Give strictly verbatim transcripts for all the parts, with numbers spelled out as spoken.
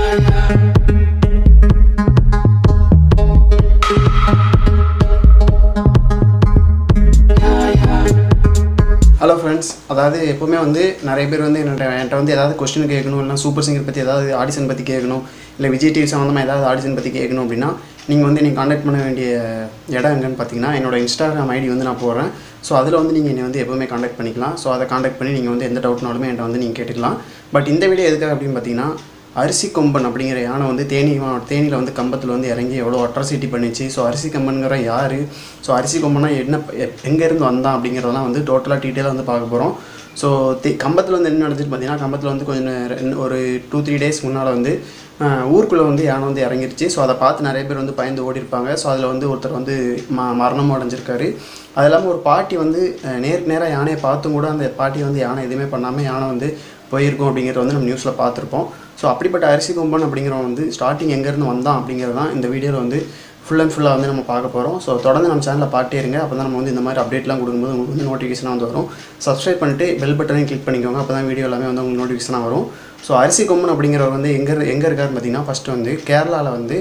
Hello friends, அதாவது எப்போவுமே வந்து நிறைய பேர் வந்து என்னோட என்கிட்ட வந்து ஏதாவது கொஸ்டின் கேட்கணும், இல்லைனா சூப்பர் சிங்கர் பற்றி ஏதாவது ஆடிஷன் பற்றி கேட்கணும், இல்லை விஜய் டிவி சம்மந்தமாக ஏதாவது ஆடிஷன் பற்றி கேட்கணும் அப்படின்னா நீங்கள் வந்து நீங்கள் காண்டாக்ட் பண்ண வேண்டிய இடம் எங்கன்னு பார்த்தீங்கன்னா என்னோடய இன்ஸ்டாகிராம் ஐடி வந்து நான் போடுறேன். ஸோ அதில் வந்து நீங்கள் என்னை வந்து எப்போவுமே காண்டாக்ட் பண்ணிக்கலாம். ஸோ அதை காண்டாக்ட் பண்ணி நீங்கள் வந்து எந்த டவுட்னாலுமே என்கிட்ட வந்து நீங்கள் கேட்டுக்கலாம். பட் இந்த வீடியோ எதுக்காக அப்படின்னு பார்த்தீங்கன்னா, அரிசி கொம்பன் அப்படிங்கிற யானை வந்து தேனி தேனியில் வந்து கம்பத்தில் வந்து இறங்கி எவ்வளோ அட்ராசிட்டி பண்ணிச்சு. ஸோ அரிசி கொம்பனுங்கிற யார், ஸோ அரிசி கொம்பனா என்ன, எங்கேருந்து வந்தான் அப்படிங்கிறதெல்லாம் வந்து டோட்டலாக டீட்டெயிலாக வந்து பார்க்க போகிறோம். ஸோ தே கம்பத்தில் வந்து என்ன நடந்துச்சு பார்த்தீங்கன்னா, கம்பத்தில் வந்து கொஞ்சம் ஒரு டூ த்ரீ டேஸ் முன்னால் வந்து ஊருக்குள்ளே வந்து யானை வந்து இறங்கிருச்சு. ஸோ அதை பார்த்து நிறைய பேர் வந்து பயந்து ஓடி இருப்பாங்க. ஸோ அதில் வந்து ஒருத்தர் வந்து ம மரணமும் அடைஞ்சிருக்காரு. அது இல்லாமல் ஒரு பாட்டி வந்து நேருக்கு நேராக யானையை பார்த்தும் கூட அந்த பாட்டி வந்து யானை எதுவுமே பண்ணாமல் யானை வந்து போயிருக்கும் அப்படிங்கிறத வந்து நம்ம நியூஸில் பார்த்துருப்போம். ஸோ அப்படிப்பட்ட அரிசி கொம்பன் அப்படிங்கிறவன் வந்து ஸ்டார்டிங் எங்கேருந்து வந்தான் அப்படிங்கிறது தான் இந்த வீடியோவில் வந்து ஃபுல் அண்ட் ஃபுல்லாக வந்து நம்ம பார்க்க போகிறோம். ஸோ தொடர்ந்து நம்ம சேனலில் பாட்டே இருங்க. அப்போ தான் நம்ம வந்து இந்த மாதிரி அப்டேட்லாம் கொடுக்கும்போது உங்களுக்கு வந்து நோட்டிஃபிகேஷனாக வந்து வரும். சப்ஸ்கிரைப் பண்ணிட்டு பெல் பட்டனையும் கிளிக் பண்ணிக்கோங்க. அப்போ தான் வீடியோ எல்லாமே வந்து உங்களுக்கு நோட்டிஃபிகேஷனாக வரும். ஸோ அரிசி கொம்பன் அப்படிங்கிறவர் வந்து எங்கே எங்கே இருக்காருன்னு பார்த்தீங்கன்னா, ஃபஸ்ட்டு வந்து கேரளாவில் வந்து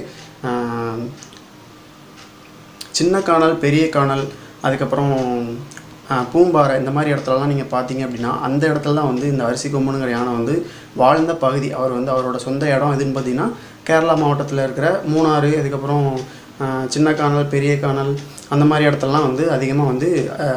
சின்ன காணல், பெரிய காணல், அதுக்கப்புறம் பூம்பாறை, இந்த மாதிரி இடத்துலலாம் நீங்கள் பார்த்தீங்க அப்படின்னா அந்த இடத்துல தான் வந்து இந்த அரிசி கொம்பனுங்கிற யானை வந்து வாழ்ந்த பகுதி. அவர் வந்து அவரோட சொந்த இடம் எதுன்னு பார்த்தீங்கன்னா கேரளா மாவட்டத்தில் இருக்கிற மூணாறு, அதுக்கப்புறம் சின்ன காணல், பெரிய காணல், அந்த மாதிரி இடத்துலலாம் வந்து அதிகமாக வந்து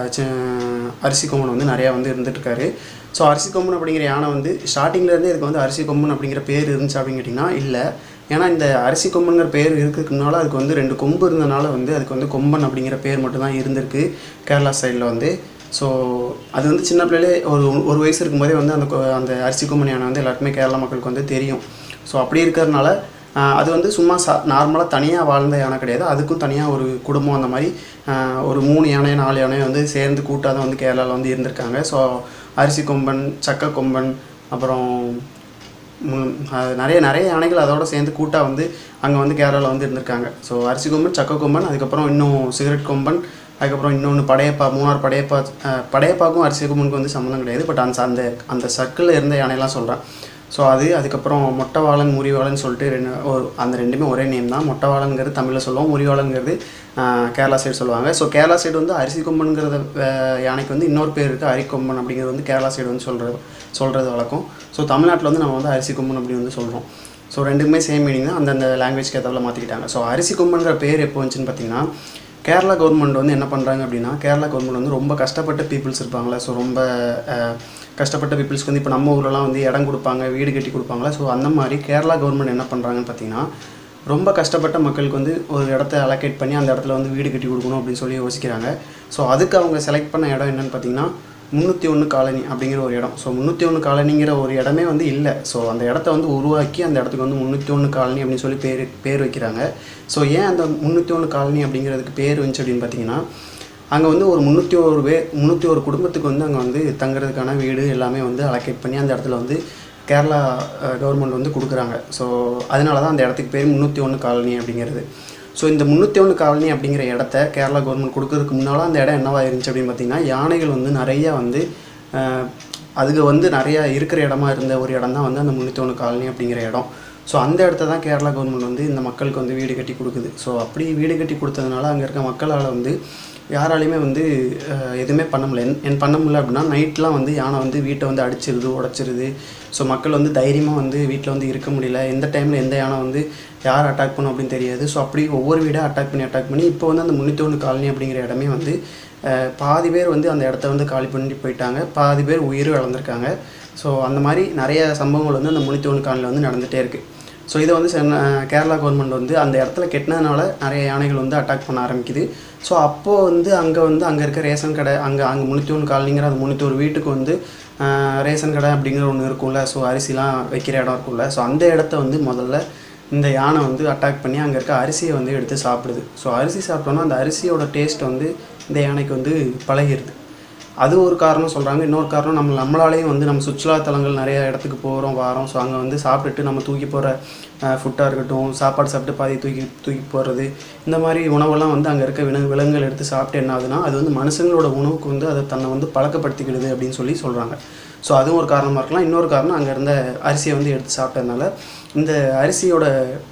அரிசி கொம்பன் வந்து நிறையா வந்து இருந்துகிட்ருக்காரு. ஸோ அரிசி கொம்பன் அப்படிங்கிற யானை வந்து ஸ்டார்டிங்லேருந்தே இதுக்கு வந்து அரிசி கொம்பன் அப்படிங்கிற பேர் இருந்துச்சு அப்படின்னு கேட்டிங்கன்னா இல்லை. ஏன்னா இந்த அரிசி கொம்பனுங்கிற பேர் இருக்கிறதுக்குனால அதுக்கு வந்து ரெண்டு கொம்பு இருந்தனால வந்து அதுக்கு வந்து கொம்பன் அப்படிங்கிற பேர் மட்டும்தான் இருந்திருக்கு கேரளா சைடில் வந்து. ஸோ அது வந்து சின்ன பிள்ளையிலே ஒரு ஒரு வயசு இருக்கும்போதே வந்து அந்த அந்த அரிசி கொம்பன் யானை வந்து எல்லாருக்குமே கேரளா மக்களுக்கு வந்து தெரியும். ஸோ அப்படி இருக்கிறதுனால அது வந்து சும்மா சா நார்மலாக தனியாக வாழ்ந்த யானை கிடையாது. அதுக்கும் தனியாக ஒரு குடும்பம், அந்த மாதிரி ஒரு மூணு யானை நாலு யானை வந்து சேர்ந்து கூட்டாக தான் வந்து கேரளாவில் வந்து இருந்திருக்காங்க. ஸோ அரிசி கொம்பன், சக்க கொம்பன், அப்புறம் நிறைய நிறைய யானைகள் அதோட சேர்ந்து கூட்டாக வந்து அங்கே வந்து கேரளாவில் வந்து இருந்திருக்காங்க. ஸோ அரிசி கொம்பன், சக்க கொம்பன், அதுக்கப்புறம் இன்னும் சிகரெட் கொம்பன், அதுக்கப்புறம் இன்னொன்று படையப்பா, மூணார் படையப்பா. படையப்பாவுக்கும் அரிசி கொம்பனுக்கு வந்து சம்மந்தம் கிடையாது. பட் அந்த அந்த அந்த சர்க்கிளில் இருந்த யானையெல்லாம் சொல்கிறேன். ஸோ அது அதுக்கப்புறம் மொட்டைவாளன், முறிவாளன் சொல்லிட்டு ரெண்டு ஒரு அந்த ரெண்டுமே ஒரே நேம் தான். மொட்டைவாளன்கிறது தமிழில் சொல்லுவோம், முறிவாளன்கிறது கேரளா சைடு சொல்லுவாங்க. ஸோ கேரளா சைடு வந்து அரிசி கொம்பனுங்கிறத யானைக்கு வந்து இன்னொரு பேர் இருக்குது, அரிக்கொம்பன் அப்படிங்கிறது வந்து கேரளா சைடு வந்து சொல்கிறது சொல்கிறது வழக்கம். ஸோ தமிழ்நாட்டில் வந்து நம்ம வந்து அரிசி கொம்பன் அப்படின்னு வந்து சொல்கிறோம். ஸோ ரெண்டுக்குமே சேம் மீனிங் தான், அந்தந்த லாங்குவேஜ்க்கு ஏற்றவில் மாற்றிக்கிட்டாங்க. ஸோ அரிசி கொம்பனுங்கிற பேர் எப்போ வந்துச்சுன்னு பார்த்தீங்கன்னா, கேரளா கவர்மெண்ட் வந்து என்ன பண்ணுறாங்க அப்படின்னா, கேரளா கவர்மெண்ட் வந்து ரொம்ப கஷ்டப்பட்ட பீப்புள்ஸ் இருப்பாங்களே, ஸோ ரொம்ப கஷ்டப்பட்ட பீப்புள்ஸ்க்கு வந்து இப்போ நம்ம ஊர்லலாம் வந்து இடம் கொடுப்பாங்க, வீடு கட்டி கொடுப்பாங்களே. ஸோ அந்த மாதிரி கேரளா கவர்மெண்ட் என்ன பண்ணுறாங்கன்னு பார்த்தீங்கன்னா, ரொம்ப கஷ்டப்பட்ட மக்களுக்கு வந்து ஒரு இடத்த அலோகேட் பண்ணி அந்த இடத்துல வந்து வீடு கட்டி கொடுக்கணும் அப்படின்னு சொல்லி யோசிக்கிறாங்க. ஸோ அதுக்கு அவங்க செலக்ட் பண்ண இடம் என்னென்னு பார்த்தீங்கன்னா முந்நூற்றி ஒன்று காலனி அப்படிங்கிற ஒரு இடம். ஸோ முந்நூற்றி ஒன்று காலனிங்கிற ஒரு இடமே வந்து இல்லை. ஸோ அந்த இடத்த வந்து உருவாக்கி அந்த இடத்துக்கு வந்து முந்நூற்றி ஒன்று காலனி அப்படின்னு சொல்லி பேர் பேர் வைக்கிறாங்க. ஸோ ஏன் அந்த முந்நூற்றி ஒன்று காலனி அப்படிங்கிறதுக்கு பேர் வந்துச்சு அப்படின்னு பார்த்தீங்கன்னா, அங்கே வந்து ஒரு முந்நூற்றி ஒரு வே முந்நூற்றி ஒரு குடும்பத்துக்கு வந்து அங்கே வந்து தங்குறதுக்கான வீடு எல்லாமே வந்து அலோகேட் பண்ணி அந்த இடத்துல வந்து கேரளா கவர்மெண்ட் வந்து கொடுக்குறாங்க. ஸோ அதனால தான் அந்த இடத்துக்கு பேர் முந்நூற்றி ஒன்று காலனி அப்படிங்கிறது. ஸோ இந்த முந்நூற்றி ஒன்று காலனி அப்படிங்கிற இடத்த கேரளா கவர்மெண்ட் கொடுக்கறதுக்கு முன்னால் அந்த இடம் என்னவாக இருந்துச்சு அப்படின்னு பார்த்தீங்கன்னா, யானைகள் வந்து நிறையா வந்து அதுக்கு வந்து நிறையா இருக்கிற இடமா இருந்த ஒரு இடம் தான் வந்து அந்த முந்நூற்றி ஒன்று காலனி அப்படிங்கிற இடம். ஸோ அந்த இடத்த தான் கேரளா கவர்மெண்ட் வந்து இந்த மக்களுக்கு வந்து வீடு கட்டி கொடுக்குது. ஸோ அப்படி வீடு கட்டி கொடுத்ததுனால அங்கே இருக்க மக்களால் வந்து யாராலையுமே வந்து எதுவுமே பண்ண முடியல. என் என் பண்ண முடியல அப்படின்னா நைட்லாம் வந்து யானை வந்து வீட்டை வந்து அடிச்சிருது, உடச்சிருது. ஸோ மக்கள் வந்து தைரியமாக வந்து வீட்டில் வந்து இருக்க முடியல. எந்த டைமில் எந்த யானை வந்து யார் அட்டாக் பண்ணும் அப்படின்னு தெரியாது. ஸோ அப்படி ஒவ்வொரு வீடாக அட்டாக் பண்ணி அட்டாக் பண்ணி இப்போ வந்து அந்த முந்நூற்றி ஒன்று காலனி அப்படிங்கிற இடமே வந்து பாதி பேர் வந்து அந்த இடத்த வந்து காலி பண்ணி போயிட்டாங்க, பாதி பேர் உயிரும் இழந்திருக்காங்க. ஸோ அந்த மாதிரி நிறைய சம்பவங்கள் வந்து அந்த முந்நூற்றி ஒன்று காலனியில் வந்து நடந்துகிட்டே இருக்குது. ஸோ இதை வந்து கேரளா கவர்மெண்ட் வந்து அந்த இடத்துல கெட்டினதுனால நிறைய யானைகள் வந்து அட்டாக் பண்ண ஆரம்பிக்குது. ஸோ அப்போது வந்து அங்கே வந்து அங்கே இருக்க ரேஷன் கடை, அங்கே அங்கே முந்நூற்றி ஒன்று காலனிங்கிற அந்த முந்நூற்றி ஒரு வீட்டுக்கு வந்து ரேஷன் கடை அப்படிங்கிற ஒன்று இருக்கும்ல. ஸோ அரிசிலாம் வைக்கிற இடம் இருக்கும்ல. ஸோ அந்த இடத்த வந்து முதல்ல இந்த யானை வந்து அட்டாக் பண்ணி அங்கே இருக்க அரிசியை வந்து எடுத்து சாப்பிடுது. ஸோ அரிசி சாப்பிட்டோன்னா அந்த அரிசியோட டேஸ்ட் வந்து இந்த யானைக்கு வந்து பழகிடுது. அது ஒரு காரணம் சொல்கிறாங்க. இன்னொரு காரணம் நம்ம நம்மளாலேயும் வந்து நம்ம சுற்றுலாத்தலங்கள் நிறைய இடத்துக்கு போகிறோம் வாரோம். ஸோ அங்கே வந்து சாப்பிட்டுட்டு நம்ம தூக்கி போகிற ஃபுட்டாக இருக்கட்டும், சாப்பாடு சாப்பிட்டு பாதி தூக்கி தூக்கி போடுறது, இந்த மாதிரி உணவெல்லாம் வந்து அங்கே இருக்க விலங்கு விலங்குகள் எடுத்து சாப்பிட்டு என்ன ஆகுதுன்னா அது வந்து மனுஷங்களோட உணவுக்கு வந்து அதை தன்னை வந்து பழக்கப்படுத்திக்கிடுது அப்படின்னு சொல்லி சொல்கிறாங்க. ஸோ அதுவும் ஒரு காரணமாக இருக்கலாம். இன்னொரு காரணம் அங்கே இருந்த அரிசியை வந்து எடுத்து சாப்பிட்டதுனால இந்த அரிசியோட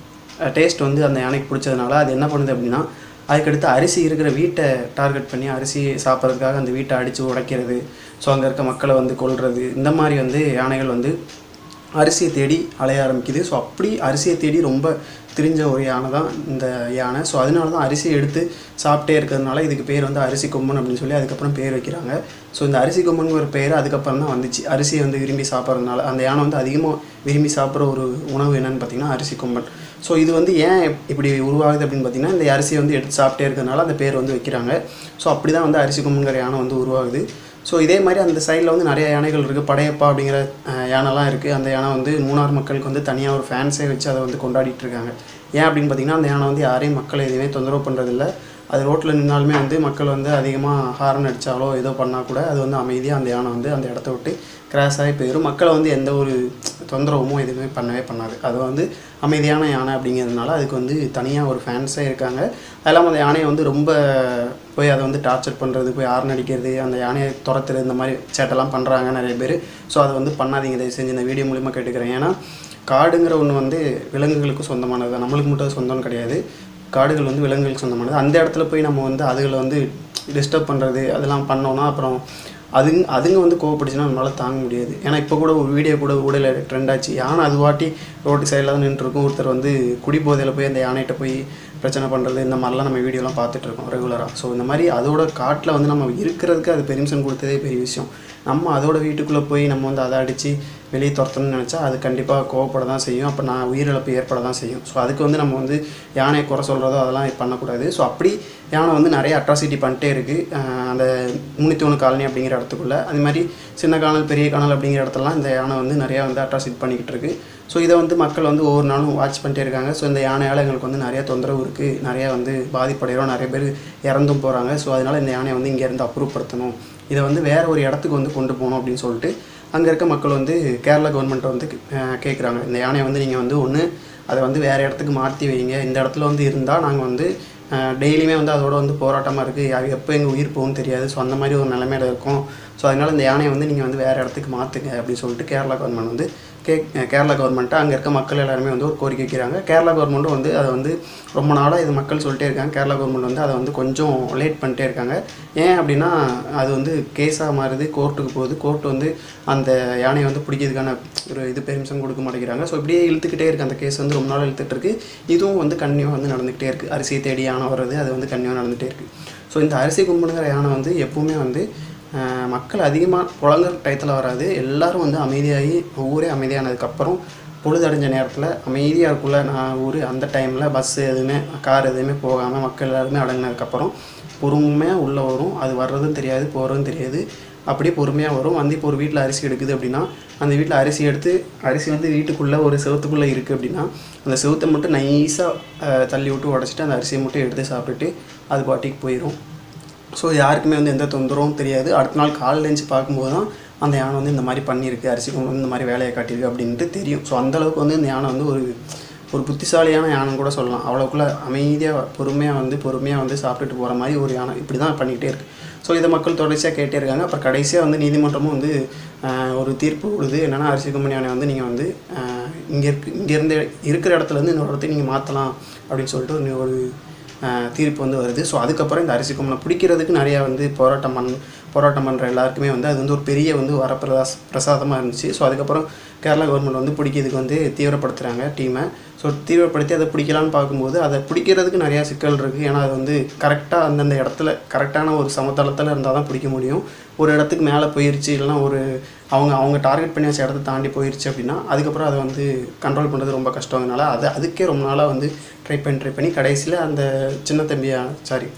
டேஸ்ட் வந்து அந்த யானைக்கு பிடிச்சதுனால அது என்ன பண்ணுது அப்படின்னா, அதுக்கடுத்து அரிசி இருக்கிற வீட்டை டார்கெட் பண்ணி அரிசி சாப்பிட்றதுக்காக அந்த வீட்டை அடித்து உடைக்கிறது, ஸோ அங்கே இருக்க மக்களை வந்து கொல்றது, இந்த மாதிரி வந்து யானைகள் வந்து அரிசியை தேடி அலைய ஆரம்பிக்குது. ஸோ அப்படி அரிசியை தேடி ரொம்ப திரிஞ்ச ஒரு யானை தான் இந்த யானை. ஸோ அதனால தான் அரிசியை எடுத்து சாப்பிட்டே இருக்கிறதுனால இதுக்கு பேர் வந்து அரிசி கொம்பன் அப்படின்னு சொல்லி அதுக்கப்புறம் பேர் வைக்கிறாங்க. ஸோ இந்த அரிசி கொம்பனுங்கிற பேர் அதுக்கப்புறம் தான் வந்துச்சு, அரிசியை வந்து விரும்பி சாப்பிட்றதுனால. அந்த யானை வந்து அதிகமாக விரும்பி சாப்பிட்ற ஒரு உணவு என்னென்னு பார்த்திங்கன்னா அரிசி கொம்பன். ஸோ இது வந்து ஏன் இப்படி உருவாகுது அப்படின்னு பார்த்திங்கன்னா, இந்த அரிசியை வந்து எடுத்து சாப்பிட்டே இருக்கிறதுனால அந்த பேர் வந்து வைக்கிறாங்க. ஸோ அப்படி தான் வந்து அரிசி கொம்பனுங்கிற யானை வந்து உருவாகுது. ஸோ இதே மாதிரி அந்த சைடில் வந்து நிறைய யானைகள் இருக்குது. படையப்பா அப்படிங்கிற யானைலாம் இருக்குது. அந்த யானை வந்து மூணார் மக்களுக்கு வந்து தனியாக ஒரு ஃபேன்ஸே வச்சு அதை வந்து கொண்டாடிட்டு இருக்காங்க. ஏன் அப்படின்னு பார்த்திங்கன்னா, அந்த யானை வந்து யாரையும் மக்களை எதுவுமே தொந்தரவு பண்ணுறதில்ல. அது ரோட்டில் நின்னாலுமே வந்து மக்கள் வந்து அதிகமாக ஹாரன் அடித்தாலோ ஏதோ பண்ணால் கூட அது வந்து அமைதியாக அந்த யானை வந்து அந்த இடத்த விட்டு கிராஸ் ஆகி போயிடும். மக்களை வந்து எந்த ஒரு தொந்தரவுமோ எதுவுமே பண்ணவே பண்ணாது. அது வந்து அமைதியான யானை அப்படிங்கிறதுனால அதுக்கு வந்து தனியாக ஒரு ஃபேன்ஸே இருக்காங்க. அது இல்லாமல் அந்த யானையை வந்து ரொம்ப போய் அதை வந்து டார்ச்சர் பண்ணுறது, போய் ஹாரன் அடிக்கிறது, அந்த யானையை துரத்துறது, இந்த மாதிரி சேட்டெல்லாம் பண்ணுறாங்க நிறைய பேர். ஸோ அதை வந்து பண்ணாதீங்க தயவு செஞ்சு, இந்த வீடியோ மூலிமா கேட்டுக்கிறேன். ஏன்னா காடுங்கிற ஒன்று வந்து விலங்குகளுக்கு சொந்தமானது தான், நம்மளுக்கு மட்டும் சொந்தம் கிடையாது. காடுகள் வந்து விலங்குகளுக்கு சொந்தமானது. அந்த இடத்துல போய் நம்ம வந்து அதுகளை வந்து டிஸ்டர்ப் பண்ணுறது அதெல்லாம் பண்ணோன்னா அப்புறம் அதுங்க அதுங்க வந்து கோவப்பட்டுச்சுன்னா நம்மளால் தாங்க முடியாது. ஏன்னா இப்போ கூட ஒரு வீடியோ கூட ஊடல ட்ரெண்ட் ஆச்சு. யானை அது வாட்டி ரோட்டு சைடில் தான் நின்றுருக்கும், ஒருத்தர் வந்து குடிபோதையில் போய் அந்த யானைகிட்ட போய் பிரச்சனை பண்ணுறது, இந்த மாதிரிலாம் நம்ம வீடியோலாம் பார்த்துட்ருக்கோம் ரெகுலராக. ஸோ இந்த மாதிரி அதோட காட்டில் வந்து நம்ம இருக்கிறதுக்கு அது பெர்மிஷன் கொடுத்ததே பெரிய விஷயம். நம்ம அதோட வீட்டுக்குள்ளே போய் நம்ம வந்து அதை அடித்து வெளியே துரத்தணும்னு நினச்சா அது கண்டிப்பாக கோவப்பட தான் செய்யும். அப்போ நான் உயிரிழப்பு ஏற்பட தான் செய்யும். ஸோ அதுக்கு வந்து நம்ம வந்து யானையை குறை சொல்கிறதோ அதெல்லாம் பண்ணக்கூடாது. ஸோ அப்படி யானை வந்து நிறைய அட்ராசிட்டி பண்ணிட்டே இருக்குது அந்த முன்னூற்றி ஒன்று காலனி அப்படிங்கிற இடத்துக்குள்ளே. அது மாதிரி சின்ன காணல் பெரிய காணல் அப்படிங்கிற இடத்துலலாம் இந்த யானை வந்து நிறையா வந்து அட்ராசிட்டி பண்ணிக்கிட்டு இருக்குது. ஸோ இதை வந்து மக்கள் வந்து ஒவ்வொரு நாளும் வாட்ச் பண்ணிட்டே இருக்காங்க. ஸோ இந்த யானையால் எங்களுக்கு வந்து நிறையா தொந்தரவு இருக்குது, நிறையா வந்து பாதிப்படைகிறோம், நிறைய பேர் இறந்தும் போகிறாங்க. ஸோ அதனால் இந்த யானையை வந்து இங்கேருந்து அப்ரூவ்படுத்தணும், இதை வந்து வேறு ஒரு இடத்துக்கு வந்து கொண்டு போகணும் அப்படின்னு சொல்லிட்டு அங்கே இருக்க மக்கள் வந்து கேரளா கவர்மெண்ட்டை வந்து கேட்குறாங்க. இந்த யானையை வந்து நீங்கள் வந்து ஒன்று அதை வந்து வேறு இடத்துக்கு மாற்றி வைங்க, இந்த இடத்துல வந்து இருந்தால் நாங்கள் வந்து டெய்லியுமே வந்து அதோட வந்து போராட்டமாக இருக்குது, அது எப்போ எங்கள் உயிர் போகும்னு தெரியாது. ஸோ அந்த மாதிரி ஒரு நிலைமையில இருக்கும். ஸோ அதனால் இந்த யானையை வந்து நீங்கள் வந்து வேறு இடத்துக்கு மாற்றுங்க அப்படின்னு சொல்லிட்டு கேரளா கவர்மெண்ட் வந்து கே கேரளா கவர்மெண்ட்டை அங்கே இருக்க மக்கள் எல்லாருமே வந்து ஒரு கோரிக்கை வைக்கிறாங்க. கேரளா கவர்மெண்ட்டும் வந்து அதை வந்து ரொம்ப நாளாக இது மக்கள் சொல்லிட்டே இருக்காங்க. கேரளா கவர்மெண்ட் வந்து அதை வந்து கொஞ்சம் லேட் பண்ணிட்டே இருக்காங்க. ஏன் அப்படின்னா அது வந்து கேஸாக மாறுது, கோர்ட்டுக்கு போகுது. கோர்ட்டு வந்து அந்த யானையை வந்து பிடிக்கிறதுக்கான ஒரு இது பெர்மிஷன் கொடுக்க மாட்டேங்கிறாங்க. ஸோ இப்படியே இழுத்துக்கிட்டே இருக்குது அந்த கேஸ் வந்து ரொம்ப நாள் இழுத்துட்டு இருக்குது. இதுவும் வந்து கன்னியூவாக வந்து நடந்துக்கிட்டே இருக்குது. அரிசியை தேடி யானை வர்றது அது வந்து கன்னியூவாக நடந்துகிட்டே இருக்குது. ஸோ இந்த அரிசி கொம்பனுங்கிற யானை வந்து எப்பவுமே வந்து மக்கள் அதிகமாக புழங்குற டயத்தில் வராது. எல்லோரும் வந்து அமைதியாகி ஊரே அமைதியானதுக்கப்புறம் பொழுது அடைஞ்ச நேரத்தில் அமைதியாக இருக்குள்ள நான் ஊர் அந்த டைமில் பஸ்ஸு எதுவுமே கார் எதுவுமே போகாமல் மக்கள் எல்லாருமே அடங்கினதுக்கப்புறம் பொறுமையாக உள்ளே வரும். அது வர்றதும் தெரியாது போகிறதும் தெரியாது, அப்படியே பொறுமையாக வரும். வந்து இப்போ ஒரு வீட்டில் அரிசி எடுக்குது அப்படின்னா அந்த வீட்டில் அரிசி எடுத்து அரிசி வந்து வீட்டுக்குள்ளே ஒரு செவத்துக்குள்ளே இருக்குது அப்படின்னா அந்த செவத்தை மட்டும் நைஸாக தள்ளி விட்டு உடச்சிட்டு அந்த அரிசியை மட்டும் எடுத்து சாப்பிட்டுட்டு அது பாட்டிக்கு போயிடும். ஸோ யாருக்குமே வந்து எந்த தொந்தரவும் தெரியாது. அடுத்த நாள் காலையில் எழுந்து பார்க்கும்போது தான் அந்த யானை வந்து இந்த மாதிரி பண்ணியிருக்கு, அரிசி கொண்டு வந்து இந்த மாதிரி வேலையை காட்டியிருக்கு அப்படின்ட்டு தெரியும். ஸோ அந்தளவுக்கு வந்து இந்த யானை வந்து ஒரு ஒரு புத்திசாலியான யானைன்னு கூட சொல்லலாம். அவ்வளோக்குள்ளே அமைதியாக பொறுமையாக வந்து பொறுமையாக வந்து சாப்பிட்டுட்டு போகிற மாதிரி ஒரு யானை இப்படி தான் பண்ணிக்கிட்டே இருக்குது. ஸோ இதை மக்கள் தொடர்ச்சியாக கேட்டே இருக்காங்க. அப்புறம் கடைசியாக வந்து நீதிமன்றமும் வந்து ஒரு தீர்ப்பு கொடுது. என்னென்னா அரிசி கொம்பன் யானை வந்து நீங்கள் வந்து இங்கே இருக்கு இங்கேருந்து இருக்கிற இடத்துலேருந்து இன்னொரு இடத்துக்கு நீங்கள் மாற்றலாம் அப்படின்னு சொல்லிட்டு ஒரு ஒரு தீர்ப்பு வந்து வருது. ஸோ அதுக்கப்புறம் இந்த அரிசி கொம்பனை பிடிக்கிறதுக்கு நிறையா வந்து போராட்டம் பண் போராட்டம் பண்ணுற எல்லாருக்குமே வந்து அது வந்து ஒரு பெரிய வந்து வரப்பிரதாஸ் பிரசாதமாக இருந்துச்சு. ஸோ அதுக்கப்புறம் கேரளா கவர்மெண்ட் வந்து பிடிக்கிறதுக்கு வந்து தீவிரப்படுத்துகிறாங்க டீமை. ஸோ தீவிரப்படுத்தி அதை பிடிக்கலான்னு பார்க்கும்போது அதை பிடிக்கிறதுக்கு நிறையா சிக்கல் இருக்குது. ஏன்னா அது வந்து கரெக்டாக அந்தந்த இடத்துல கரெக்டான ஒரு சமதளத்தில் இருந்தால் தான் பிடிக்க முடியும். ஒரு இடத்துக்கு மேலே போயிடுச்சு இல்லைனா ஒரு அவங்க அவங்க டார்கெட் பண்ணி வச்ச இடத்த தாண்டி போயிடுச்சு அப்படின்னா அதுக்கப்புறம் அதை வந்து கண்ட்ரோல் பண்ணுறது ரொம்ப கஷ்டங்கிறனால அது அதுக்கே ரொம்ப நாளாக வந்து ட்ரை பண்ணி ட்ரை பண்ணி கடைசியில் அந்த சின்ன தம்பியா சாரி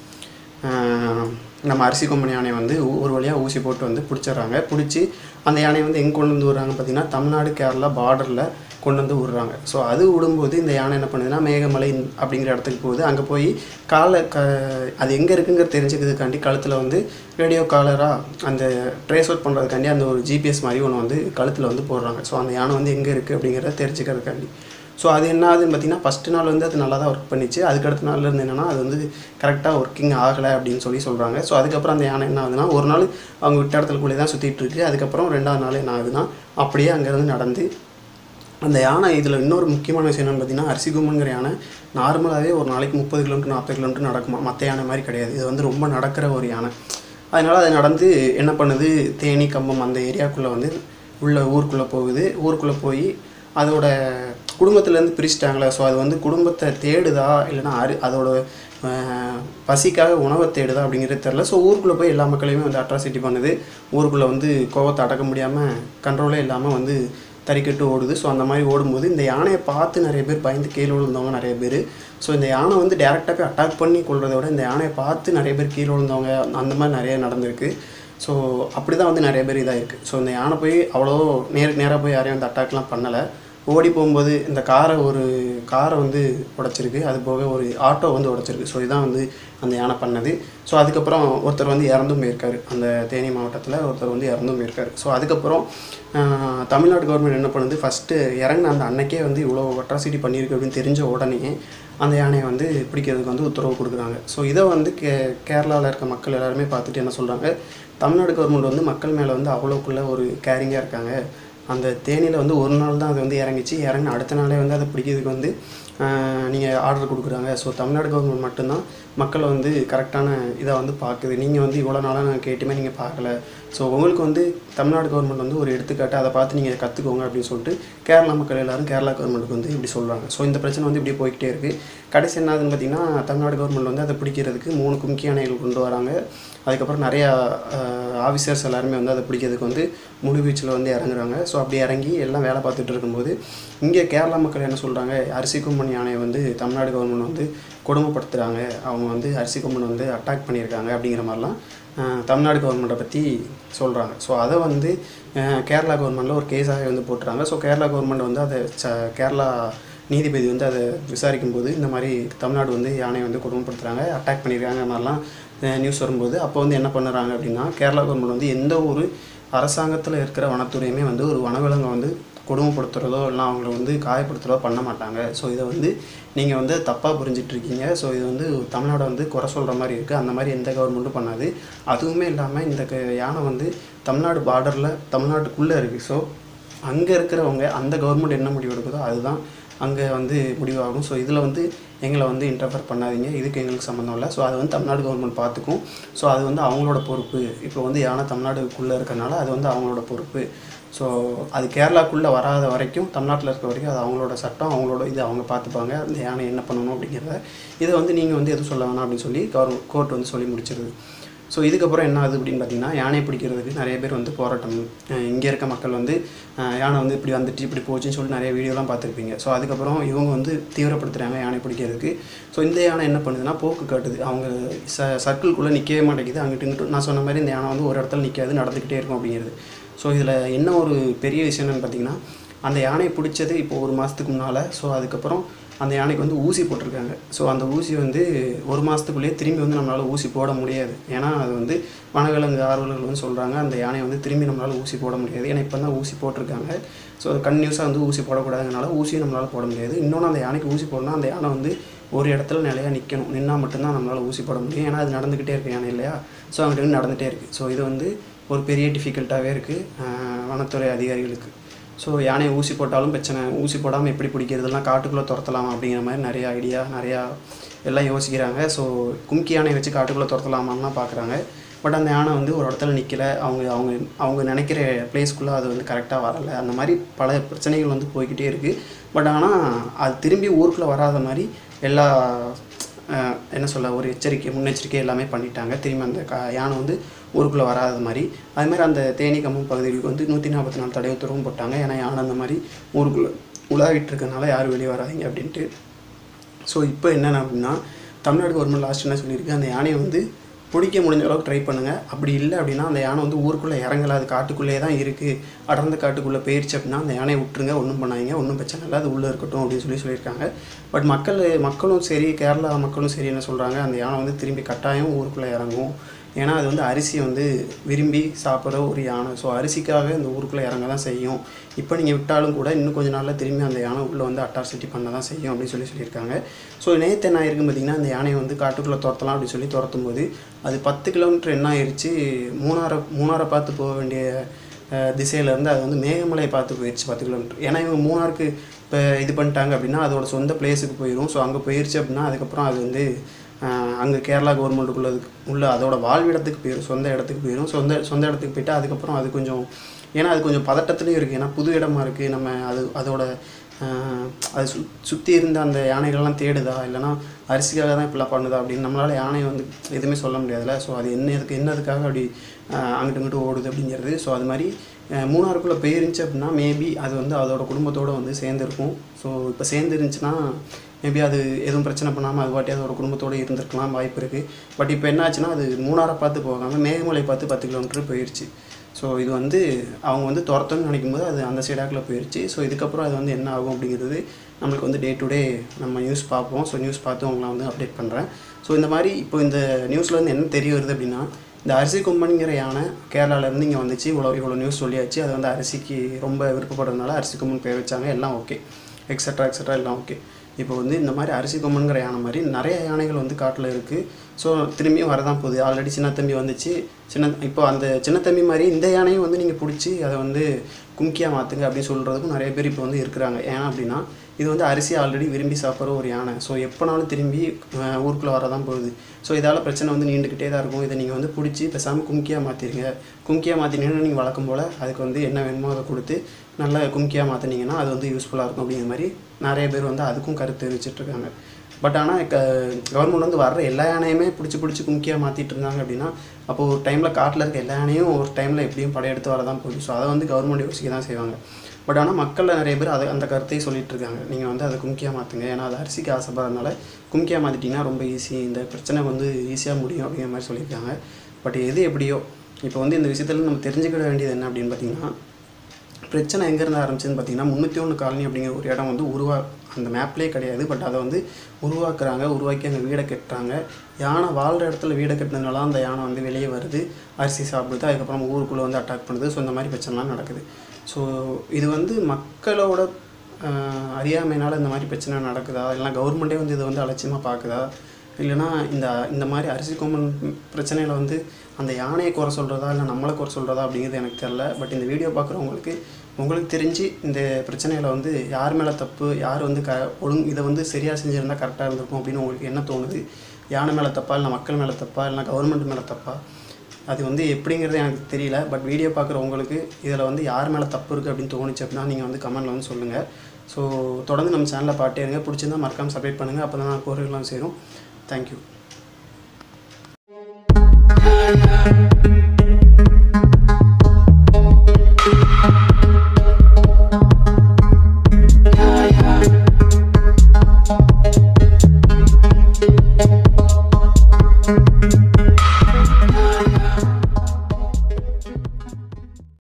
நம்ம அரிசி கொம்பன் யானையை வந்து ஒரு வழியாக ஊசி போட்டு வந்து பிடிச்சிட்றாங்க. பிடிச்சி அந்த யானையை வந்து எங்கே கொண்டு வந்து விடுறாங்க பார்த்திங்கன்னா தமிழ்நாடு கேரளா பார்டரில் கொண்டு வந்து விடுறாங்க. ஸோ அது விடும்போது இந்த யானை என்ன பண்ணுதுன்னா மேகமலை அப்படிங்கிற இடத்துக்கு போகுது. அங்கே போய் காலை க அது எங்கே இருக்குங்கிறது தெரிஞ்சுக்கிறதுக்காண்டி கழுத்தில் வந்து ரேடியோ காலராக அந்த ட்ரேஸ் அவுட் பண்ணுறதுக்காண்டி அந்த ஒரு ஜிபிஎஸ் மாதிரி ஒன்று வந்து கழுத்தில் வந்து போடுறாங்க. ஸோ அந்த யானை வந்து எங்கே இருக்குது அப்படிங்கிறத தெரிஞ்சுக்கிறதுக்காண்டி. ஸோ அது என்ன ஆகுதுன்னு பார்த்திங்கன்னா ஃபஸ்ட்டு நாள் வந்து அது நல்லா தான் ஒர்க் பண்ணிச்சு. அதுக்கடுத்த நாளில் இருந்து என்னென்னா அது வந்து கரெக்டாக ஒர்க்கிங் ஆகலை அப்படின்னு சொல்லி சொல்கிறாங்க. ஸோ அதுக்கப்புறம் அந்த யானை என்ன ஆகுதுன்னா ஒரு நாள் அவங்க விட்ட இடத்துக்குள்ளே தான் சுற்றிட்டு இருக்குது. அதுக்கப்புறம் அதுக்கப்புறம் ரெண்டாவது நாள் என்ன ஆகுதுன்னா அப்படியே அங்கேருந்து நடந்து அந்த யானை இதில் இன்னொரு முக்கியமான விஷயம் என்னென்னு பார்த்தீங்கன்னா அரிசிகொம்பன்கிற யானை நார்மலாகவே ஒரு நாளைக்கு முப்பது கிலோமீட்டர் நாற்பது கிலோமீட்டர் நடக்குமா, மற்ற யானை மாதிரி கிடையாது. இது வந்து ரொம்ப நடக்கிற ஒரு யானை. அதனால் அது நடந்து என்ன பண்ணுது, தேனி கம்பம் அந்த ஏரியாவுக்குள்ளே வந்து உள்ள ஊருக்குள்ளே போகுது. ஊருக்குள்ளே போய் அதோட குடும்பத்துலேருந்து பிரிச்சுட்டாங்களே, ஸோ அது வந்து குடும்பத்தை தேடுதா இல்லைனா அரு அதோட பசிக்காக உணவை தேடுதா அப்படிங்கிறது தெரில. ஸோ ஊருக்குள்ளே போய் எல்லா மக்களையுமே வந்து அட்ராசிட்டி பண்ணுது. ஊருக்குள்ளே வந்து கோவத்தை அடக்க முடியாமல் கண்ட்ரோலே இல்லாமல் வந்து தறிக்கட்டு ஓடுது. ஸோ அந்த மாதிரி ஓடும்போது இந்த யானையை பார்த்து நிறைய பேர் பயந்து கீழே விழுந்தவங்க நிறைய பேர். ஸோ இந்த யானை வந்து டேரெக்டாக போய் அட்டாக் பண்ணி கொள்றதை விட இந்த யானையை பார்த்து நிறைய பேர் கீழே விழுந்தவங்க அந்த மாதிரி நிறைய நடந்திருக்கு. ஸோ அப்படி தான் வந்து நிறைய பேர் இதாக இருக்குது. ஸோ இந்த யானை போய் அவ்வளோ நேருக்கு நேராக போய் யாரையும் வந்து அட்டாக்லாம் பண்ணலை. ஓடி போகும்போது இந்த காரை ஒரு காரை வந்து உடைச்சிருக்கு, அது போக ஒரு ஆட்டோ வந்து உடைச்சிருக்கு. ஸோ இதுதான் வந்து அந்த யானை பண்ணது. ஸோ அதுக்கப்புறம் ஒருத்தர் வந்து இறந்தும் போயிருக்காரு, அந்த தேனி மாவட்டத்தில் ஒருத்தர் வந்து இறந்தும் போயிருக்காரு. ஸோ அதுக்கப்புறம் தமிழ்நாடு கவர்மெண்ட் என்ன பண்ணுது, ஃபஸ்ட்டு இறங்கின அந்த அன்னைக்கே வந்து இவ்வளோ அட்ராசிட்டி பண்ணியிருக்கு அப்படின்னு தெரிஞ்ச உடனே அந்த யானையை வந்து பிடிக்கிறதுக்கு வந்து உத்தரவு கொடுக்குறாங்க. ஸோ இதை வந்து கே கேரளாவில் இருக்க மக்கள் எல்லாருமே பார்த்துட்டு என்ன சொல்கிறாங்க, தமிழ்நாடு கவர்மெண்ட் வந்து மக்கள் மேலே வந்து அவ்வளோக்குள்ள ஒரு கேரிங்காக இருக்காங்க. அந்த தேனியில் வந்து ஒரு நாள் தான் அது வந்து இறங்கிச்சு, இறங்கின அடுத்த நாளே வந்து அதை பிடிக்கிறதுக்கு வந்து நீங்கள் ஆர்டர் கொடுக்குறாங்க. ஸோ தமிழ்நாடு கவர்மெண்ட் மட்டும்தான் மக்களை வந்து கரெக்டான இதை வந்து பார்க்குது. நீங்கள் வந்து இவ்வளோ நாளாக நாங்கள் கேட்டுமே நீங்கள் பார்க்கல. ஸோ உங்களுக்கு வந்து தமிழ்நாடு கவர்மெண்ட் வந்து ஒரு எடுத்துக்காட்டு, அதை பார்த்து நீங்கள் கற்றுக்கோங்க அப்படின்னு சொல்லிட்டு கேரளா மக்கள் எல்லோரும் கேரளா கவர்மெண்ட்டுக்கு வந்து இப்படி சொல்கிறாங்க. ஸோ இந்த பிரச்சனை வந்து இப்படி போய்கிட்டே இருக்குது. கடைசி என்னதுன்னு பார்த்தீங்கன்னா தமிழ்நாடு கவர்மெண்ட் வந்து அதை பிடிக்கிறதுக்கு மூணு கும்கி யானைகள் கொண்டு வராங்க. அதுக்கப்புறம் நிறையா ஆஃபீஸர்ஸ் எல்லாருமே வந்து அதை பிடிக்கிறதுக்கு வந்து முழு வீச்சில் வந்து இறங்குறாங்க. ஸோ அப்படி இறங்கி எல்லாம் வேலை பார்த்துட்டு இருக்கும்போது இங்கே கேரளா மக்கள் என்ன சொல்கிறாங்க, அரிசிகொம்பன் யானையை வந்து தமிழ்நாடு கவர்மெண்ட் வந்து கொடுமைப்படுத்துகிறாங்க, அவங்க வந்து அரிசிகொம்பன் வந்து அட்டாக் பண்ணியிருக்காங்க அப்படிங்கிற மாதிரிலாம் தமிழ்நாடு கவர்மெண்ட்டை பற்றி சொல்கிறாங்க. ஸோ அதை வந்து கேரளா கவர்மெண்ட்டில் ஒரு கேஸாக வந்து போட்டுறாங்க. ஸோ கேரளா கவர்மெண்ட் வந்து அதை ச கேரளா நீதிபதி வந்து அதை விசாரிக்கும் போது இந்த மாதிரி தமிழ்நாடு வந்து யானையை வந்து கொடுமைப்படுத்துகிறாங்க, அட்டாக் பண்ணியிருக்காங்க மாதிரிலாம் நியூஸ் வரும்போது அப்போ வந்து என்ன பண்ணுறாங்க அப்படின்னா, கேரளா கவர்மெண்ட் வந்து எந்த ஒரு அரசாங்கத்தில் இருக்கிற வனத்துறையுமே வந்து ஒரு வனவிலங்கை வந்து கொடுமைப்படுத்துகிறதோ இல்லை அவங்கள வந்து காயப்படுத்துகிறதோ பண்ண மாட்டாங்க. ஸோ இதை வந்து நீங்கள் வந்து தப்பாக புரிஞ்சிட்ருக்கீங்க. ஸோ இது வந்து தமிழ்நாடை வந்து குறை சொல்கிற மாதிரி இருக்குது, அந்த மாதிரி எந்த கவர்மெண்ட்டும் பண்ணாது. அதுவுமே இல்லாமல் இந்த யானை வந்து தமிழ்நாடு பார்டரில் தமிழ்நாட்டுக்குள்ளே இருக்குது. ஸோ அங்கே இருக்கிறவங்க அந்த கவர்மெண்ட் என்ன முடிவு எடுக்குதோ அதுதான் அங்கே வந்து முடிவாகும். ஸோ இதில் வந்து எங்களை வந்து இன்டர்ஃபர் பண்ணாதீங்க, இதுக்கு எங்களுக்கு சம்மந்தம் இல்லை. ஸோ அது வந்து தமிழ்நாடு கவர்மெண்ட் பார்த்துக்கும். ஸோ அது வந்து அவங்களோட பொறுப்பு. இப்போ வந்து யானை தமிழ்நாடுக்குள்ளே இருக்கிறனால அது வந்து அவங்களோட பொறுப்பு. ஸோ அது கேரளாக்குள்ளே வராத வரைக்கும், தமிழ்நாட்டில் இருக்க வரைக்கும் அது அவங்களோட சட்டம், அவங்களோட இது அவங்க பார்த்துப்பாங்க, அந்த யானை என்ன பண்ணணும் அப்படிங்கிறத. இதை வந்து நீங்கள் வந்து எதுவும் சொல்ல வேணாம் அப்படின்னு சொல்லி கவர்மெண்ட் கோர்ட் வந்து சொல்லி முடிச்சிருது. ஸோ இதுக்கப்புறம் என்ன ஆகுது அப்படின்னு பார்த்தீங்கன்னா, யானையை பிடிக்கிறதுக்கு நிறைய பேர் வந்து போராட்டம், இங்கே இருக்க மக்கள் வந்து யானை வந்து இப்படி வந்துட்டு இப்படி போச்சுன்னு சொல்லி நிறைய வீடியோலாம் பார்த்துருப்பீங்க. ஸோ அதுக்கப்புறம் இவங்க வந்து தீவிரப்படுத்துகிறாங்க யானை பிடிக்கிறதுக்கு. ஸோ இந்த யானை என்ன பண்ணுதுன்னா போக்கு காட்டுது, அவங்க ச சர்க்கிள்குள்ளே நிற்கவே மாட்டேங்குது. அங்கிட்டு இங்கிட்டு நான் சொன்ன மாதிரி இந்த யானை வந்து ஒரு இடத்துல நிற்காது, நடந்துக்கிட்டே இருக்கும் அப்படிங்கிறது. ஸோ இதில் என்ன ஒரு பெரிய விஷயம் என்னென்னு பார்த்தீங்கன்னா, அந்த யானையை பிடிச்சது இப்போ ஒரு மாதத்துக்கு முன்னால். ஸோ அதுக்கப்புறம் அந்த யானைக்கு வந்து ஊசி போட்டிருக்காங்க. ஸோ அந்த ஊசி வந்து ஒரு மாதத்துக்குள்ளேயே திரும்பி வந்து நம்மளால் ஊசி போட முடியாது. ஏன்னா அது வந்து வனவிலங்கு ஆர்வலர்கள் வந்து சொல்கிறாங்க, அந்த யானையை வந்து திரும்பி நம்மளால் ஊசி போட முடியாது. ஏன்னா இப்போ தான் ஊசி போட்டிருக்காங்க. ஸோ அது கன்டினியூஸாக வந்து ஊசி போடக்கூடாதுனால ஊசியும் நம்மளால் போட முடியாது. இன்னொன்று அந்த யானைக்கு ஊசி போடணும், அந்த யானை வந்து ஒரு இடத்துல நிலையாக நிற்கணும், நின்னால் மட்டும்தான் நம்மளால் ஊசி போட முடியும். ஏன்னா அது நடந்துக்கிட்டே இருக்குது யானை இல்லையா. ஸோ அங்கிட்ட நடந்துகிட்டே இருக்குது. ஸோ இது வந்து ஒரு பெரிய டிஃபிகல்ட்டாகவே இருக்குது வனத்துறை அதிகாரிகளுக்கு. ஸோ யானையை ஊசி போட்டாலும் பிரச்சனை, ஊசி போடாமல் எப்படி பிடிக்கிறதுலாம், காட்டுக்குள்ளே துரத்தலாமா அப்படிங்கிற மாதிரி நிறையா ஐடியா நிறையா எல்லாம் யோசிக்கிறாங்க. ஸோ கும்கி யானையை வச்சு காட்டுக்குள்ளே துரத்தலாமான்லாம் பார்க்குறாங்க. பட் அந்த யானை வந்து ஒரு இடத்துல நிற்கலை, அவங்க அவங்க அவங்க நினைக்கிற பிளேஸ்க்குள்ளே அது வந்து கரெக்டாக வரலை. அந்த மாதிரி பல பிரச்சனைகள் வந்து போய்கிட்டே இருக்குது. பட் ஆனால் அது திரும்பி ஊருக்குள்ளே வராத மாதிரி எல்லா என்ன சொல்ல ஒரு எச்சரிக்கை முன்னெச்சரிக்கை எல்லாமே பண்ணிட்டாங்க. திரும்பி அந்த க யானை வந்து ஊருக்குள்ளே வராத மாதிரி. அதுமாதிரி அந்த தேனி கம்பம் பகுதிகளுக்கு வந்து நூற்றி நாற்பத்தி நாலு தடை உத்தரவும் போட்டாங்க. ஏன்னா யானை அந்த மாதிரி ஊருக்குள்ளே உலாவிட்டு இருக்கனால யாரும் வெளியே வராதிங்க அப்படின்ட்டு. ஸோ இப்போ என்னென்ன அப்படின்னா, தமிழ்நாடு கவர்மெண்ட் லாஸ்ட் என்ன சொல்லியிருக்கு, அந்த யானையை வந்து பிடிக்க முடிஞ்ச அளவுக்கு ட்ரை பண்ணுங்கள். அப்படி இல்லை அப்படின்னா அந்த யானை வந்து ஊருக்குள்ளே இறங்கலை, அது காட்டுக்குள்ளேயே தான் இருக்குது, அடர்ந்த காட்டுக்குள்ளே போயிடுச்சு அப்படின்னா அந்த யானையை விட்டுருங்க, ஒன்றும் பண்ணாதீங்க, ஒன்றும் பிரச்சனை இல்லை, அது உள்ளே இருக்கட்டும் அப்படின்னு சொல்லி சொல்லியிருக்காங்க. பட் மக்கள் மக்களும் சரி கேரளா மக்களும் சரி என்ன சொல்கிறாங்க, அந்த யானை வந்து திரும்பி கட்டாயம் ஊருக்குள்ளே இறங்கும். ஏன்னா அது வந்து அரிசியை வந்து விரும்பி சாப்பிட்ற ஒரு யானை. ஸோ அரிசிக்காக இந்த ஊருக்குள்ளே இறங்க தான் செய்யும். இப்போ நீங்கள் விட்டாலும் கூட இன்னும் கொஞ்சம் நாளில் திரும்பி அந்த யானை உள்ளே வந்து அட்டாசிட்டி பண்ண தான் செய்யும் அப்படின்னு சொல்லி சொல்லியிருக்காங்க. ஸோ நேற்று என்ன ஆயிருக்குன்னு பார்த்தீங்கன்னா, அந்த யானையை வந்து காட்டுக்குள்ளே துரத்தலாம் அப்படின்னு சொல்லி துரத்தும் போது அது பத்து கிலோமீட்டர் என்ன ஆயிடுச்சு, மூணாரை மூணாரை பார்த்து போக வேண்டிய திசையிலேருந்து அது வந்து மேகமலை பார்த்து போயிடுச்சு பத்து கிலோமீட்டர். ஏன்னா இவங்க மூணாருக்கு இப்போ இது பண்ணிட்டாங்க அப்படின்னா அதோட சொந்த பிளேஸுக்கு போயிடும். ஸோ அங்கே போயிடுச்சு அப்படின்னா அதுக்கப்புறம் அது வந்து அங்கே கேரளா கவர்மெண்ட்டுக்குள்ளது உள்ள அதோட வாழ்விடத்துக்கு போயிடும், சொந்த இடத்துக்கு போயிடும். சொந்த சொந்த இடத்துக்கு போயிட்டு அதுக்கப்புறம் அது கொஞ்சம் ஏன்னா அது கொஞ்சம் பதட்டத்துலேயும் இருக்குது. ஏன்னா புது இடமா இருக்குது. நம்ம அது அதோட அது சு சுற்றி இருந்த அந்த யானைகள்லாம் தேடுதா இல்லைனா அரிசிக்காக தான் இப்படிலாம் பண்ணுதா அப்படின்னு நம்மளால் யானையை வந்து எதுவுமே சொல்ல முடியாதுல்ல. ஸோ அது என்ன இதுக்கு என்னதுக்காக அப்படி அங்கிட்டு இங்கிட்டு ஓடுது அப்படிங்கிறது. ஸோ அது மாதிரி மூணாறுக்குள்ளே போயிருந்துச்சு அப்படின்னா மேபி அது வந்து அதோட குடும்பத்தோடு வந்து சேர்ந்துருக்கும். ஸோ இப்போ சேர்ந்து இருந்துச்சுன்னா மேபி அது எதுவும் பிரச்சனை பண்ணாமல் அது வாட்டி அதோட குடும்பத்தோடு இருந்திருக்கலாம், வாய்ப்பு இருக்குது. பட் இப்போ என்ன ஆச்சுன்னா அது மூணாரை பார்த்து போகாமல் மேகமலை பார்த்து பத்து கிலோமீட்டர் போயிடுச்சு. ஸோ இது வந்து அவங்க வந்து துரத்தணும்னு நினைக்கும் போது அது அந்த சைடாக்கில் போயிடுச்சு. ஸோ இதுக்கப்புறம் அது வந்து என்ன ஆகும் அப்படிங்கிறது நம்மளுக்கு வந்து டே டு டே நம்ம நியூஸ் பார்ப்போம். ஸோ நியூஸ் பார்த்து அவங்கள வந்து அப்டேட் பண்ணுறேன். ஸோ இந்த மாதிரி இப்போ இந்த நியூஸில் வந்து என்ன தெரிய வருது அப்படின்னா இந்த அரிசி கொம்பனுங்கிற யானை கேரளாவிலேருந்து இங்கே வந்துச்சு. இவ்வளோ இவ்வளோ நியூஸ் சொல்லியாச்சு. அது வந்து அரிசிக்கு ரொம்ப விருப்பப்படுறதுனால அரிசி கொம்பன் பேர் வச்சாங்க. எல்லாம் ஓகே, எக்ஸட்ரா எக்ஸட்ரா எல்லாம் ஓகே. இப்போ வந்து இந்த மாதிரி அரிசி கொம்பனுங்கிற யானை மாதிரி நிறைய யானைகள் வந்து காட்டில் இருக்குது. ஸோ திரும்பியும் வரதான் போகுது. ஆல்ரெடி சின்னத்தம்பி வந்துச்சு. சின்ன இப்போ அந்த சின்னத்தம்பி மாதிரி இந்த யானையும் வந்து நீங்கள் பிடிச்சி அதை வந்து கும்கியாக மாற்றுங்க அப்படின்னு சொல்கிறதுக்கும் நிறைய பேர் இப்போ வந்து இருக்கிறாங்க. ஏன்னா அப்படின்னா இது வந்து அரிசி ஆல்ரெடி விரும்பி சாப்பிட்ற ஒரு யானை. ஸோ எப்போனாலும் திரும்பி ஊருக்குள்ளே வரதான் போகுது. ஸோ இதால் பிரச்சனை வந்து நீண்டுக்கிட்டே தான் இருக்கும். இதை நீங்கள் வந்து பிடிச்சி பேசாமல் கும்கியாக மாற்றிடுங்க. கும்கியாக மாற்றினீங்கன்னா நீங்கள் வழக்கம் போல் அதுக்கு வந்து என்ன வேணுமோ அதை கொடுத்து நல்லா கும்கியாக மாற்றினீங்கன்னா அது வந்து யூஸ்ஃபுல்லாக இருக்கும் அப்படிங்கிற மாதிரி நிறைய பேர் வந்து அதுக்கும் கருத்து தெரிவிச்சிட்ருக்காங்க. பட் ஆனால் க கவர்மெண்ட் வந்து வர்ற எல்லா யானையுமே பிடிச்சி பிடிச்சி கும்கியாக மாற்றிட்டு இருந்தாங்க அப்படின்னா அப்போது ஒரு டைமில் காட்டில் இருக்க எல்லா யானையும் ஒரு டைமில் எப்படியும் படையெடுத்து வரதான் போகுது. ஸோ அதை வந்து கவர்மெண்ட் யோசிக்க தான் செய்வாங்க. பட் ஆனால் மக்களில் நிறைய பேர் அதை அந்த கருத்தையும் சொல்லிட்டு இருக்காங்க. நீங்கள் வந்து அதை கும்கியாக மாற்றுங்க, ஏன்னா அது அரிசிக்கு ஆசைப்படுறதுனால கும்கியாக மாற்றிட்டிங்கன்னா ரொம்ப ஈஸி, இந்த பிரச்சனை வந்து ஈஸியாக முடியும் அப்படிங்கிற மாதிரி சொல்லியிருக்காங்க. பட் எது எப்படியோ இப்போ வந்து இந்த விஷயத்தில் நம்ம தெரிஞ்சுக்கிட வேண்டியது என்ன அப்படின்னு பார்த்தீங்கன்னா பிரச்சனை எங்கேருந்து ஆரம்பிச்சுன்னு பார்த்தீங்கன்னா முந்நூற்றி ஒன்று காலனி அப்படிங்கிற ஒரு இடம் வந்து உருவா அந்த மேப்லேயே கிடையாது. பட் அதை வந்து உருவாக்குறாங்க. உருவாக்கி அங்கே வீடை கட்டுறாங்க. யானை வாழ்கிற இடத்துல வீடை கட்டினதுனால அந்த யானை வந்து வெளியே வருது, அரிசி சாப்பிடுது, அதுக்கப்புறம் ஊருக்குள்ளே வந்து அட்டாக் பண்ணுது. ஸோ இந்த மாதிரி பிரச்சனைலாம் நடக்குது. ஸோ இது வந்து மக்களோட அறியாமையினால் இந்த மாதிரி பிரச்சனை நடக்குதா இல்லைனா கவர்மெண்ட்டே வந்து இதை வந்து அலட்சியமாக பார்க்குதா இல்லைனா இந்த இந்த மாதிரி அரிசி கொம்பன் பிரச்சனையில் வந்து அந்த யானையை குறை சொல்கிறதா இல்லை நம்மளை குறை சொல்கிறதா அப்படிங்கிறது எனக்கு தெரில. பட் இந்த வீடியோ பார்க்குறவங்களுக்கு உங்களுக்கு தெரிஞ்சு இந்த பிரச்சனையில் வந்து யார் மேலே தப்பு, யார் வந்து க ஒழுங்கு இதை வந்து சரியாக செஞ்சுருந்தால் கரெக்டாக இருந்திருக்கும் அப்படின்னு உங்களுக்கு என்ன தோணுது? யானை மேலே தப்பா இல்லை மக்கள் மேலே தப்பா இல்லைனா கவர்மெண்ட் மேலே தப்பா? அது வந்து எப்படிங்கிறது எனக்கு தெரியல. பட் வீடியோ பார்க்குறவங்களுக்கு இதில் வந்து யார் மேலே தப்பு இருக்குது அப்படின்னு தோணுச்சு அப்படின்னா நீங்கள் வந்து கமெண்ட்டில் வந்து சொல்லுங்கள். ஸோ தொடர்ந்து நம்ம சேனலை பாட்டே இருங்க. பிடிச்சிருந்தால் மறக்காமல் சப்ஸ்கிரைப் பண்ணுங்கள். அப்போ தான் நான் கோரிலாம் சேரும். தேங்க்யூ.